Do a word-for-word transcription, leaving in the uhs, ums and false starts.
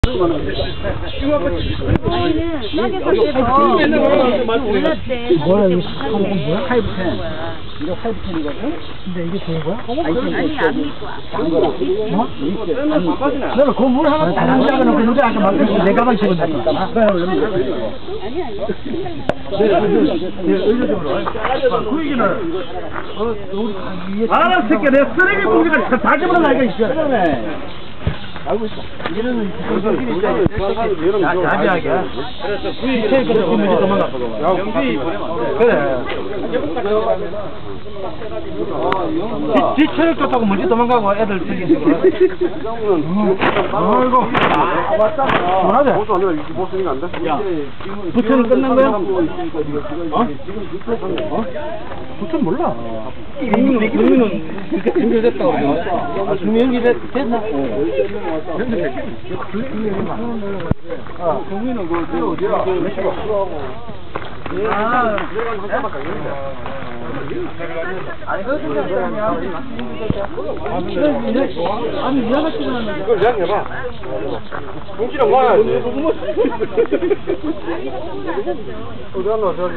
아니는 싸게 살 때도 올랐대. 뭐야 이거 뭐야? 파이브텐. 이거 파이브텐이거든? 근데 이게 좋은 거야? 아니 안 믿고. 어? 너는 그 물 하나 다른 작은 그 노래 아까 막 내 가방 집어넣었다. 아니 아니. 그 얘기는 어 우리 알아 새끼 내가 쓰레기 봉지가 다 집어넣어 이거 있어. 알고 있어. 이거는 이거는 야비하게. 그래서 구이 테이크 좀 도망가. 영지 그래. 지 체력 좋다고 먼저 도망가고 애들 저기. 아이고. 뭐하지? 보수 아니라 이렇게 보수는 안 돼? 야, 부천은 끝난 거야? 어? 어? 부천 몰라. 국민은 국민은 연결됐다고. 아, 국민 연결됐 됐나? 아, 국민은 그 어디야? 아, 아니 그 아니 내가 찍었는데 그걸 이야기해봐. 공지랑 와야지. 어디 갔나 저기.